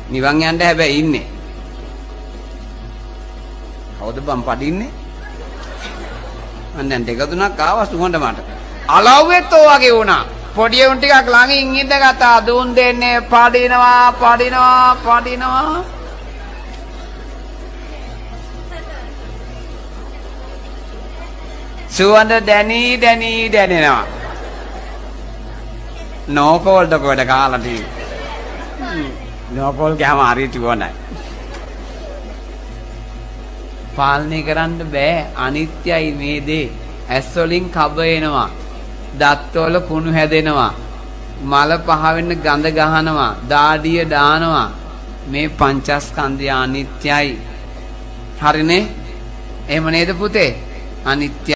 නිවන් යන්න හැබැයි ඉන්නේ. කවුද බම් පඩින්නේ? මම දැන් දෙක තුනක් ආවා සුමන්ට මට. අලව්වෙත් ඔය වගේ වුණා. පොඩි උන් ටිකක් ළඟින් ඉඳගත්තා දුන් දෙන්නේ පඩිනවා. සුවඳ දැනෙනවා. නෝකෝල්ද කොහෙද කාලා තියෙන්නේ? නෝකෝල් ගෑම හරියට වුණා. පාලනය කරන්න බෑ අනිත්‍යයි මේ දේ. ඇස් වලින් කබ එනවා. දත් වල කුණු හැදෙනවා. මල පහ වෙන්න ගඳ ගහනවා. දාඩිය දානවා. මේ පංචස්කන්ධය අනිත්‍යයි. හරිනේ? එහෙම නේද පුතේ? අනිත්‍ය